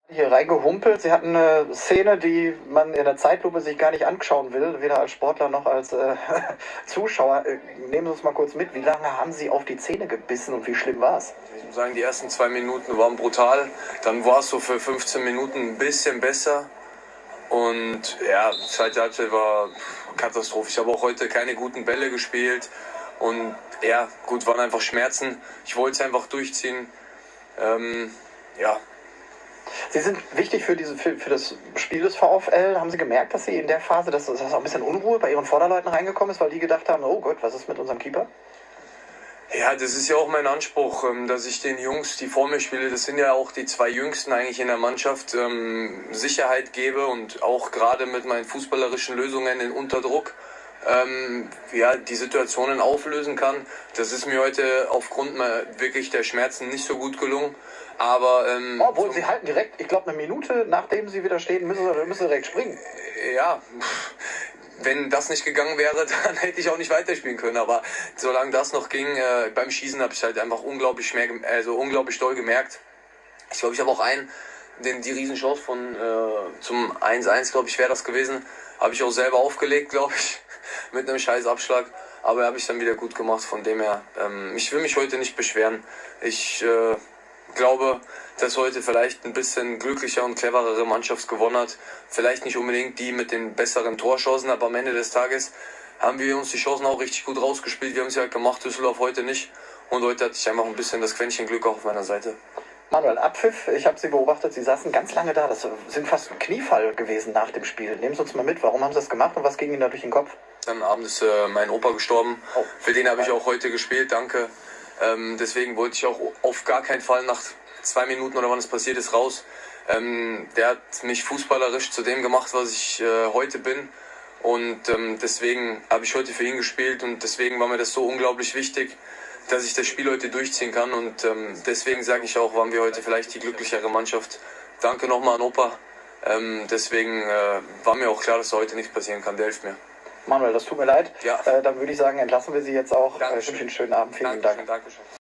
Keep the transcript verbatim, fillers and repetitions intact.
Hier reingehumpelt. Sie hatten eine Szene, die man in der Zeitlupe sich gar nicht anschauen will, weder als Sportler noch als äh, Zuschauer. Äh, nehmen Sie uns mal kurz mit. Wie lange haben Sie auf die Zähne gebissen und wie schlimm war es? Ich muss sagen, die ersten zwei Minuten waren brutal. Dann war es so für fünfzehn Minuten ein bisschen besser. Und ja, die zweite Halbzeit war Katastrophe. Ich habe auch heute keine guten Bälle gespielt. Und ja, gut, waren einfach Schmerzen. Ich wollte es einfach durchziehen. Ähm, ja. Sie sind wichtig für, diese, für, für das Spiel des VfL. Haben Sie gemerkt, dass Sie in der Phase, dass, dass auch ein bisschen Unruhe bei Ihren Vorderleuten reingekommen ist, weil die gedacht haben, oh Gott, was ist mit unserem Keeper? Ja, das ist ja auch mein Anspruch, dass ich den Jungs, die vor mir spielen, das sind ja auch die zwei Jüngsten eigentlich in der Mannschaft, Sicherheit gebe und auch gerade mit meinen fußballerischen Lösungen in Unterdruck ähm, ja, die Situationen auflösen kann. Das ist mir heute aufgrund wirklich der Schmerzen nicht so gut gelungen. Aber, ähm, Obwohl, Sie halten direkt, ich glaube, eine Minute nachdem Sie wieder stehen, müssen Sie, müssen Sie direkt springen. Ja, wenn das nicht gegangen wäre, dann hätte ich auch nicht weiterspielen können. Aber solange das noch ging, äh, beim Schießen habe ich halt einfach unglaublich, mehr, also unglaublich doll gemerkt. Ich glaube, ich habe auch einen, den, die Riesenchance von äh, zum eins eins, glaube ich, wäre das gewesen. Habe ich auch selber aufgelegt, glaube ich, mit einem scheiß Abschlag. Aber habe ich dann wieder gut gemacht, von dem her. Ähm, ich will mich heute nicht beschweren. Ich äh, glaube, dass heute vielleicht ein bisschen glücklicher und cleverere Mannschaft gewonnen hat. Vielleicht nicht unbedingt die mit den besseren Torchancen, aber am Ende des Tages haben wir uns die Chancen auch richtig gut rausgespielt. Wir haben sie halt gemacht, Düsseldorf heute nicht. Und heute hatte ich einfach ein bisschen das Quäntchen Glück auch auf meiner Seite. Manuel, Abpfiff, ich habe Sie beobachtet, Sie saßen ganz lange da. Das sind fast ein Kniefall gewesen nach dem Spiel. Nehmen Sie uns mal mit, warum haben Sie das gemacht und was ging Ihnen da durch den Kopf? Am Abend ist äh, mein Opa gestorben. Oh. Für den habe ich auch heute gespielt, danke. Ähm, deswegen wollte ich auch auf gar keinen Fall nach zwei Minuten oder wann es passiert ist raus. Ähm, der hat mich fußballerisch zu dem gemacht, was ich äh, heute bin. Und ähm, deswegen habe ich heute für ihn gespielt und deswegen war mir das so unglaublich wichtig, dass ich das Spiel heute durchziehen kann. Und ähm, deswegen sage ich auch, waren wir heute vielleicht die glücklichere Mannschaft. Danke nochmal an Opa. Ähm, deswegen äh, war mir auch klar, dass heute nichts passieren kann. Der hilft mir. Manuel, das tut mir leid. Ja. Äh, dann würde ich sagen, entlassen wir Sie jetzt auch. Dankeschön. Ich wünsche Ihnen einen schönen Abend. Vielen Dankeschön, Dank. Dankeschön.